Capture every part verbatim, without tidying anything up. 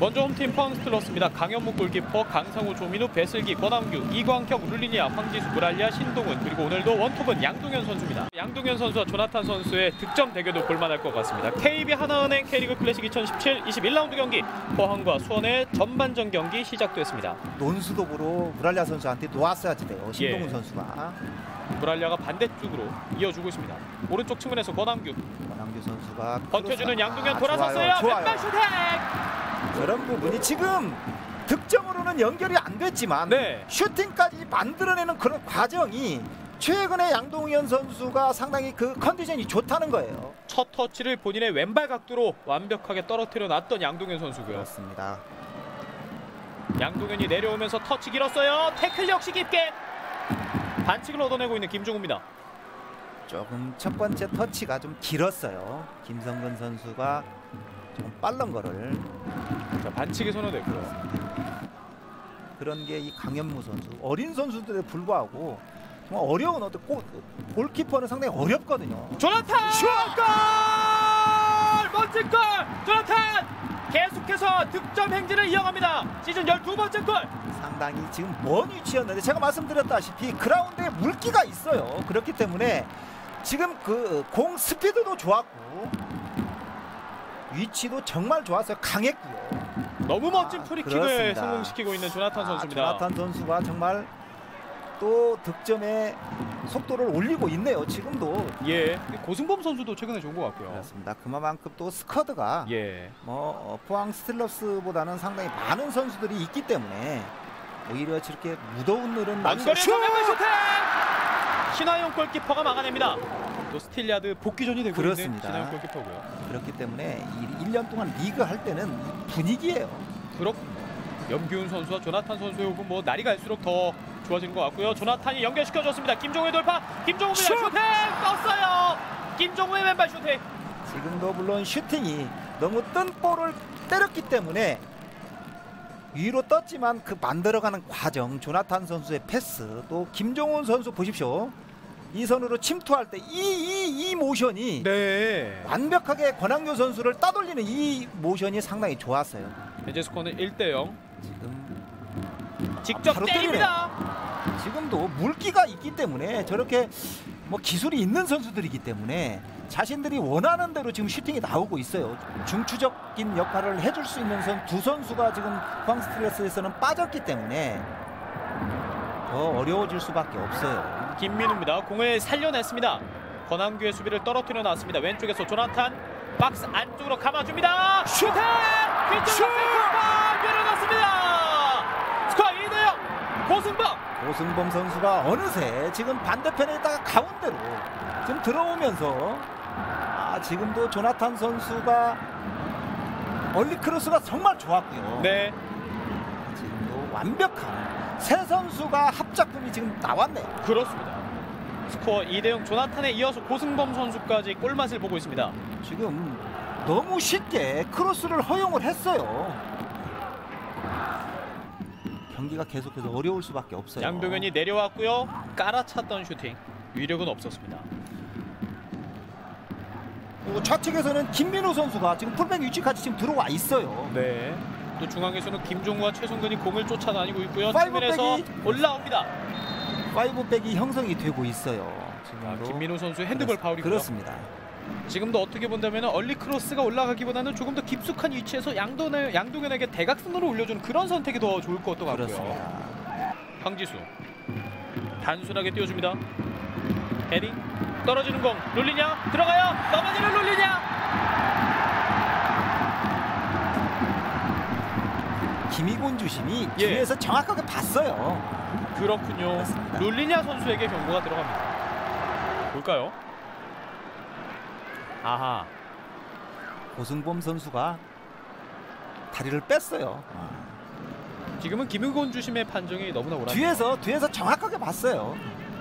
먼저 홈팀 포항 스틸러스입니다. 강현무 골키퍼, 강상우, 조민우, 배슬기, 권한규, 이광혁, 룰리니아, 황지수, 무랄리아, 신동훈, 그리고 오늘도 원톱은 양동현 선수입니다. 양동현 선수와 조나탄 선수의 득점 대결도 볼만할 것 같습니다. 케이비 하나은행 K리그 클래식 이천십칠 이십일 라운드 경기, 포항과 수원의 전반전 경기 시작됐습니다. 논스톱으로 무랄리아 선수한테 놓았어야지 돼요. 신동훈 예. 선수가. 무랄리아가 반대쪽으로 이어주고 있습니다. 오른쪽 측면에서 권한규, 권한규 선수가 버텨주는 크로스. 양동현 아, 돌아섰어요. 좋아요, 왼발 슈팅! 그런 부분이 지금 득점으로는 연결이 안 됐지만 네. 슈팅까지 만들어내는 그런 과정이 최근에 양동현 선수가 상당히 그 컨디션이 좋다는 거예요. 첫 터치를 본인의 왼발 각도로 완벽하게 떨어뜨려 놨던 양동현 선수고요. 그렇습니다. 양동현이 내려오면서 터치 길었어요. 태클 역시 깊게 반칙을 얻어내고 있는 김종우입니다. 조금 첫 번째 터치가 좀 길었어요. 김성근 선수가 조금 빠른 거를. 자, 반칙이 선언됐고요. 그런 게 이 강현무 선수, 어린 선수들에 불구하고 정말 어려운 어떤 골, 골키퍼는 상당히 어렵거든요. 조나탄! 슛! 골! 멋진 골! 조나탄! 계속해서 득점 행진을 이어갑니다. 시즌 열두 번째 골! 상당히 지금 먼 위치였는데 제가 말씀드렸다시피 그라운드에 물기가 있어요. 그렇기 때문에 지금 그 공 스피드도 좋았고 위치도 정말 좋았어요. 강했고요. 너무 멋진 아, 프리킥을 그렇습니다. 성공시키고 있는 조나탄 아, 선수입니다. 조나탄 선수가 정말 또 득점의 속도를 올리고 있네요. 지금도. 예, 고승범 선수도 최근에 좋은 것 같고요. 그렇습니다. 그만큼 또 스쿼드가 예, 뭐 어, 포항 스틸러스보다는 상당히 많은 선수들이 있기 때문에 오히려 저렇게 무더운 늘은 안거리에서 왼발 슈팅! 신하용 골키퍼가 막아냅니다. 또 스틸야드 복귀전이 되고 그렇습니다. 있는 신하용 골키퍼고요. 그렇기 때문에 이 일 년 동안 리그 할 때는 분위기예요. 그렇군요. 염기훈 선수와 조나탄 선수의 호흡은 뭐 날이 갈수록 더 좋아지는 것 같고요. 조나탄이 연결시켜줬습니다. 김종우의 돌파, 김종우입니다. 슈팅! 떴어요. 김종우의 왼발 슈팅. 지금도 물론 슈팅이 너무 뜬 볼을 때렸기 때문에 위로 떴지만 그 만들어가는 과정, 조나탄 선수의 패스, 또 김종훈 선수 보십시오. 이 선으로 침투할 때 이 이 이 모션이 네. 완벽하게 권한규 선수를 따돌리는 이 모션이 상당히 좋았어요. 현재 스코어는 일 대 영. 지금 직접 바로 때립니다. 때리네요. 지금도 물기가 있기 때문에 저렇게 뭐 기술이 있는 선수들이기 때문에 자신들이 원하는 대로 지금 슈팅이 나오고 있어요. 중추적인 역할을 해줄 수 있는 선 두 선수가 지금 포항 스틸러스에서는 빠졌기 때문에 더 어려워질 수밖에 없어요. 김민우입니다. 공을 살려냈습니다. 권한규의 수비를 떨어뜨려 놨습니다. 왼쪽에서 조나탄 박스 안쪽으로 감아줍니다. 슈팅! 뒤쪽으로 센터볼 밀어넣습니다. 스코어 이 대 영. 고승범. 고승범 선수가 어느새 지금 반대편에 있다가 가운데로 지금 들어오면서 아, 지금도 조나탄 선수가 얼리 크로스가 정말 좋았고요. 네. 지금도 완벽한 세 선수가 합작품이 지금 나왔네요. 그렇습니다. 스코어 이 대 영. 조나탄에 이어서 고승범 선수까지 골맛을 보고 있습니다. 지금 너무 쉽게 크로스를 허용을 했어요. 경기가 계속해서 어려울 수밖에 없어요. 양동현이 내려왔고요. 깔아찼던 슈팅. 위력은 없었습니다. 그리고 좌측에서는 김민우 선수가 지금 풀백 위치까지 지금 들어와 있어요. 네. 또 중앙에서는 김종우와 최성근이 공을 쫓아다니고 있고요. 파이브 측면에서 백이 올라옵니다. 파이브백이 형성이 되고 있어요. 아, 지금도. 김민우 선수의 핸드볼 그렇, 파울이고요. 그렇습니다. 지금도 어떻게 본다면 얼리 크로스가 올라가기보다는 조금 더 깊숙한 위치에서 양동현, 양동현에게 대각선으로 올려주는 그런 선택이 더 좋을 것도 같고요. 그렇습니다. 황지수 단순하게 띄워줍니다. 헤딩 떨어지는 공 룰리냐 들어가요. 넘어지는 룰리냐. 김희곤 주심이 예. 뒤에서 정확하게 봤어요. 그렇군요. 그렇습니다. 룰리냐 선수에게 경고가 들어갑니다. 볼까요? 아하. 고승범 선수가 다리를 뺐어요. 지금은 김희곤 주심의 판정이 너무나 옳았네요. 뒤에서 뒤에서 정확하게 봤어요.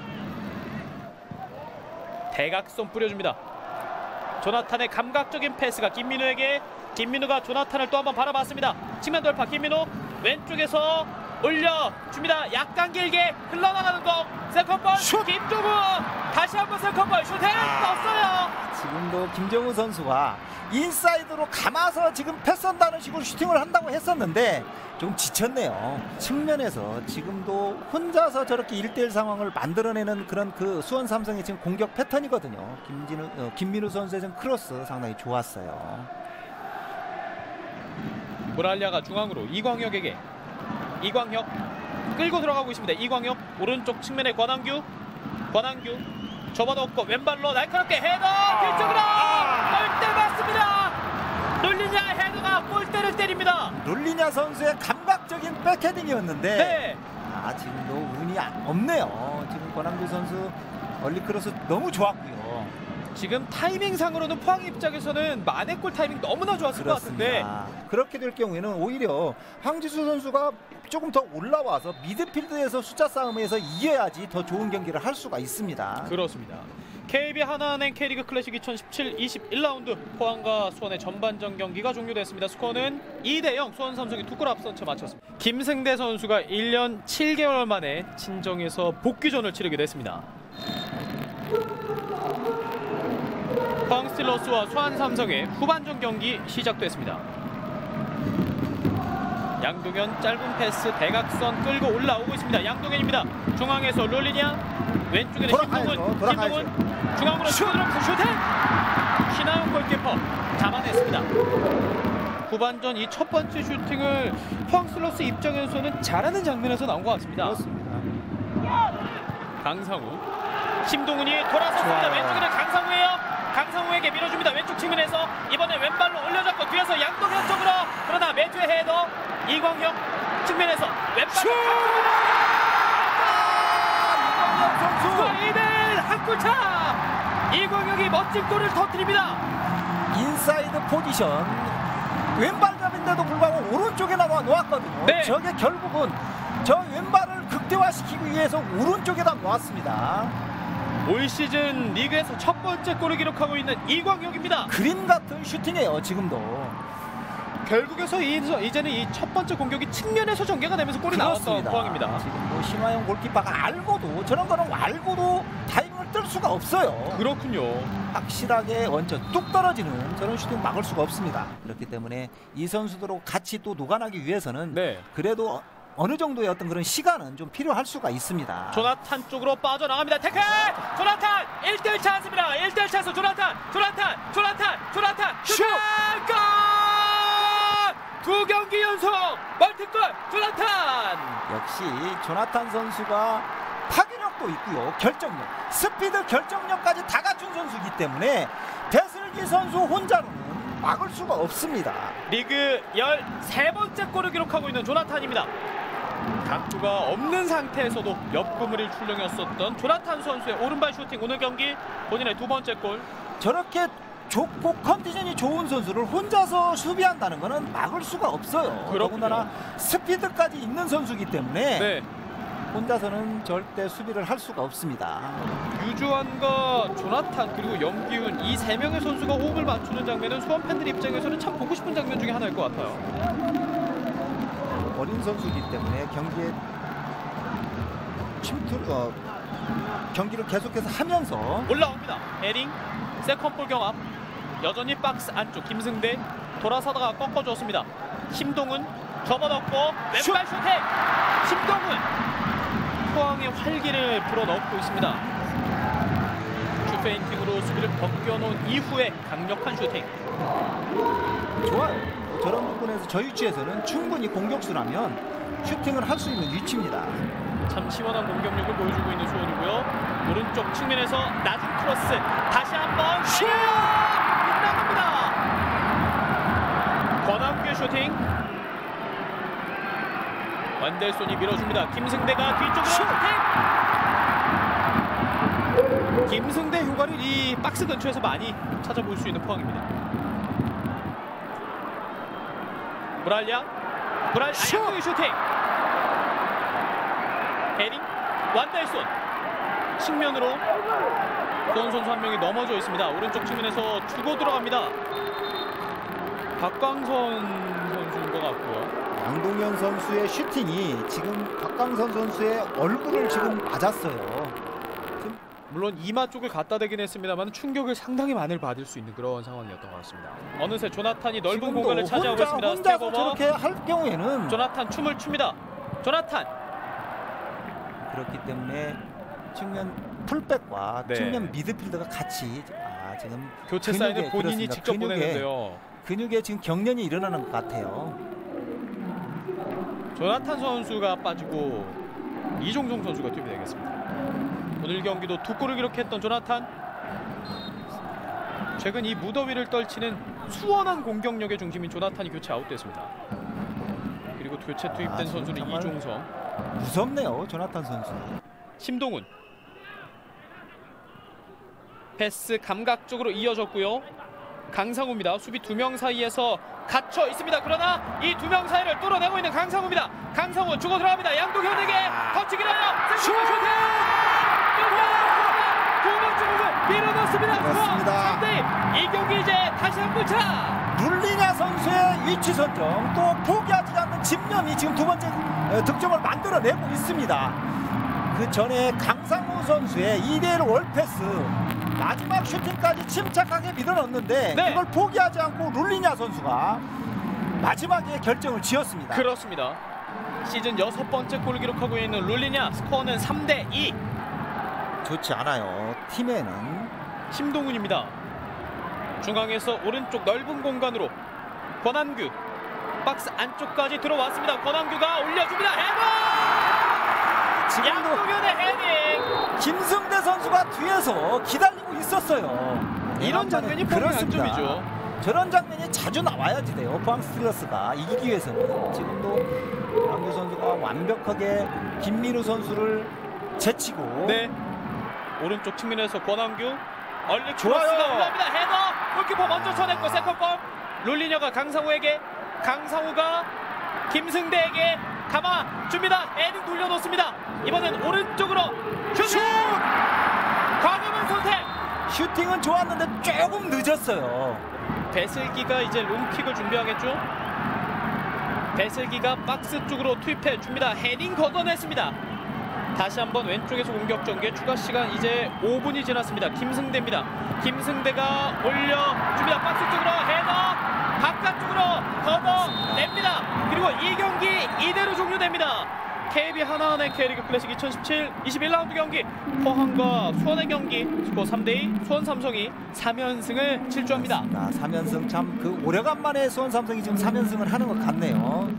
대각선 뿌려줍니다. 조나탄의 감각적인 패스가 김민우에게. 김민우가 조나탄을 또 한번 바라봤습니다. 측면 돌파 김민우 왼쪽에서 올려줍니다. 약간 길게 흘러나가는 공 세컨볼 슛! 김종우 다시 한번 세컨볼 슈팅 떴어요. 지금도 김정우 선수가 인사이드로 감아서 지금 패스한다는 식으로 슈팅을 한다고 했었는데 좀 지쳤네요. 측면에서 지금도 혼자서 저렇게 일 대 일 상황을 만들어내는 그런 그 수원 삼성의 지금 공격 패턴이거든요. 김진우, 어, 김민우 선수의 지금 크로스 상당히 좋았어요. 무랄리아가 중앙으로 이광혁에게, 이광혁 끌고 들어가고 있습니다. 이광혁 오른쪽 측면에 권한규, 권한규 접어놓고 왼발로 날카롭게 헤더 뒤쪽으로 골대 맞습니다. 룰리냐 헤더가 골대를 때립니다. 룰리냐 선수의 감각적인 백헤딩이었는데 네. 아, 지금도 운이 아- 없네요. 지금 권한규 선수 얼리 크로스 너무 좋았고요. 지금 타이밍상으로는 포항 입장에서는 만회골 타이밍 너무나 좋았을 그렇습니다. 것 같은데 그렇게 될 경우에는 오히려 황지수 선수가 조금 더 올라와서 미드필드에서 숫자 싸움에서 이겨야지 더 좋은 경기를 할 수가 있습니다. 그렇습니다. 케이비 하나은행 K리그 클래식 이천십칠 이십일 라운드 포항과 수원의 전반전 경기가 종료됐습니다. 스코어는 이 대 영, 수원 삼성이 두 골 앞선 채 마쳤습니다. 김승대 선수가 일 년 칠 개월 만에 친정에서 복귀전을 치르게 됐습니다. 포항 스틸러스와 수원 삼성의 후반전 경기 시작됐습니다. 양동현 짧은 패스 대각선 끌고 올라오고 있습니다. 양동현입니다. 중앙에서 롤리냐, 왼쪽에는 돌아가야죠. 신동훈, 돌아가야죠. 신동훈 중앙으로 치고 들어가면서 슈팅! 신하영 골키퍼 잡아냈습니다. 후반전 이 첫 번째 슈팅을 포항 스틸러스 입장에서는 잘하는 장면에서 나온 것 같습니다. 그렇습니다. 강상우, 심동훈이 돌아섰습니다. 좋아요. 왼쪽에는 강상우예요. 강상우에게 밀어줍니다. 왼쪽 측면에서 이번에 왼발로 올려잡고 뒤에서 양동현 쪽으로, 그러나 매트의 헤더, 이광혁 측면에서 왼발로 이광혁 선수 이 대 일 한 골 차. 이광혁이 멋진 골을 터뜨립니다. 인사이드 포지션 왼발잡인데도 불구하고 오른쪽에 나와 놓았거든요. 네. 저게 결국은 저 왼발을 극대화시키기 위해서 오른쪽에다 놓았습니다. 올 시즌 리그에서 첫 번째 골을 기록하고 있는 이광혁입니다. 그림 같은 슈팅이에요. 지금도 결국에서 이, 이제는 이 첫 번째 공격이 측면에서 전개가 되면서 골이 나왔던 포항입니다. 지금 뭐 심하영 골키퍼가 알고도 저런 거는 알고도 타이밍을 뜰 수가 없어요. 그렇군요. 확실하게 얹혀 뚝 떨어지는 저런 슈팅 막을 수가 없습니다. 그렇기 때문에 이 선수들하고 같이 또 녹아나기 위해서는 네. 그래도 어느 정도의 어떤 그런 시간은 좀 필요할 수가 있습니다. 조나탄 쪽으로 빠져나갑니다. 태클! 조나탄! 일 대 일 찬스입니다. 일 대 일 찬스 조나탄! 조나탄! 조나탄! 조나탄! 슛! 골! 두 경기 연속 멀티골 조나탄! 역시 조나탄 선수가 파괴력도 있고요. 결정력, 스피드 결정력까지 다 갖춘 선수이기 때문에 배슬기 선수 혼자로는 막을 수가 없습니다. 리그 열세 번째 골을 기록하고 있는 조나탄입니다. 각주가 없는 상태에서도 옆구물이 출렁였었던 조나탄 선수의 오른발 슈팅, 오늘 경기 본인의 두 번째 골. 저렇게 좋고 컨디션이 좋은 선수를 혼자서 수비한다는 것은 막을 수가 없어요. 그렇군요. 더군다나 스피드까지 있는 선수이기 때문에 네. 혼자서는 절대 수비를 할 수가 없습니다. 유주환과 조나탄 그리고 염기훈 이 세 명의 선수가 호흡을 맞추는 장면은 수원 팬들 입장에서는 참 보고 싶은 장면 중에 하나일 것 같아요. 어린 선수이기 때문에 경기에 침투 어, 경기를 계속해서 하면서 올라옵니다. 헤링, 세컨볼 경합. 여전히 박스 안쪽 김승대 돌아서다가 꺾어줬습니다. 심동훈 접어넣고 왼발 슈팅. 심동훈 포항의 활기를 불어넣고 있습니다. 슈페인팅으로 수비를 벗겨놓은 이후에 강력한 슈팅. 좋아요. 저런 부분에서 저 위치에서는 충분히 공격수라면 슈팅을 할 수 있는 위치입니다. 참 시원한 공격력을 보여주고 있는 수원이고요. 오른쪽 측면에서 낮은 크로스 다시 한번 슛! 빗나갑니다. 권한규의 슈팅. 완델손이 밀어줍니다. 김승대가 뒤쪽으로 슈팅! 김승대 효과를 이 박스 근처에서 많이 찾아볼 수 있는 포항입니다. 브랄리아 브랄리아 슈팅! 슈팅! 헤링, 완달손 측면으로 수원 선수 한 명이 넘어져 있습니다. 오른쪽 측면에서 주고 들어갑니다. 박광선 선수인 것 같고요. 양동현 선수의 슈팅이 지금 박광선 선수의 얼굴을 지금 맞았어요. 지금 물론 이마 쪽을 갖다 대긴 했습니다만 충격을 상당히 많이 받을 수 있는 그런 상황이었던 것 같습니다. 어느새 조나탄이 넓은 지금도 공간을 차지하고 혼자, 있습니다. 혼자서 스텝오버. 저렇게 할 경우에는 조나탄 춤을 춥니다. 조나탄. 그렇기 때문에 측면 풀백과 네. 측면 미드필더가 같이 아, 지금 교체 근육에, 사인을 본인이 그렇습니다. 직접 근육에, 보내는데요. 근육에 지금 경련이 일어나는 것 같아요. 조나탄 선수가 빠지고 이종성 선수가 투입이 되겠습니다. 오늘 경기도 두 골을 기록했던 조나탄. 최근 이 무더위를 떨치는 수원한 공격력의 중심인 조나탄이 교체 아웃됐습니다. 그리고 교체 투입된 아, 선수는 정말 이종성. 무섭네요, 조나탄 선수. 심동훈. 패스 감각적으로 이어졌고요. 강상우입니다. 수비 두 명 사이에서 갇혀 있습니다. 그러나 이 두 명 사이를 뚫어내고 있는 강상우입니다. 강상우 주고 들어갑니다. 양도현에게 터치기 나요. 슈팅! 두 번째 공을 밀어넣습니다. 그렇습니다. 삼 대 이. 이 경기 이제 다시 한 번 차. 룰리냐 선수의 위치 선정, 또 포기하지 않는 집념이 지금 두 번째 어, 득점을 만들어내고 있습니다. 그 전에 강상우 선수의 이 대 일 월패스 마지막 슈팅까지 침착하게 밀어넣는데 네. 그걸 포기하지 않고 룰리냐 선수가 마지막에 결정을 지었습니다. 그렇습니다. 시즌 여섯 번째 골을 기록하고 있는 룰리냐. 스코어는 삼 대 이. 좋지 않아요. 팀에는 심동훈입니다. 중앙에서 오른쪽 넓은 공간으로 권한규. 박스 안쪽까지 들어왔습니다. 권한규가 올려줍니다. 헤더! 지금도 양동현의 헤딩. 김승대 선수가 뒤에서 기다리고 있었어요. 이런 장면이 뻔한 장점이죠. 저런 장면이 자주 나와야지 돼요. 포항 스틸러스가 이기기 위해서는. 지금도 권한규 선수가 완벽하게 김민우 선수를 제치고 네. 오른쪽 측면에서 권한규. 얼리 좋아요. 크로스가 올라옵니다. 헤더. 골키퍼 먼저 쳐냈고 세컨볼. 룰리녀가 강상우에게. 강상우가 김승대에게 감아 줍니다. 헤딩 돌려놓습니다. 이번엔 오른쪽으로 슛! 과감한 선택. 슈팅은 좋았는데 조금 늦었어요. 배슬기가 이제 롱킥을 준비하겠죠. 배슬기가 박스 쪽으로 투입해 줍니다. 헤딩 걷어냈습니다. 다시 한번 왼쪽에서 공격 전개. 추가 시간 이제 오 분이 지났습니다. 김승대입니다. 김승대가 올려줍니다. 박스 쪽으로 헤더. 바깥쪽으로 걷어냅니다. 그리고 이 경기 이대로 종료됩니다. 케이비 하나은행 K리그 클래식 이천십칠 이십일 라운드 경기 포항과 수원의 경기 스코어 삼 대 이. 수원 삼성이 삼 연승을 질주합니다. 삼 연승 참 그 오래간만에 수원 삼성이 지금 삼 연승을 하는 것 같네요.